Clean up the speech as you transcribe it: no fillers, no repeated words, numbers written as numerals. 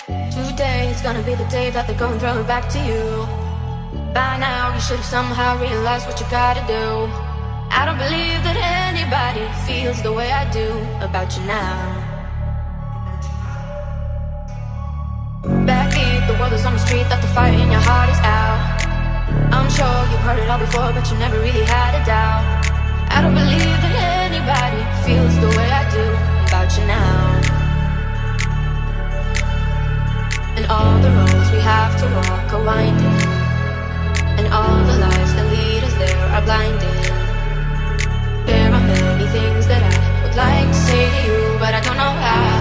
Today is gonna be the day that they're gonna throw it back to you. By now you should have somehow realized what you gotta do. I don't believe that anybody feels the way I do about you now. Backbeat, the world is on the street, that the fire in your heart is out. I'm sure you've heard it all before, but you never really had a doubt. I don't believe that anybody feels the way I do about you now. And all the roads we have to walk are winding, and all the lies that lead us there are blinding. There are many things that I would like to say to you, but I don't know how.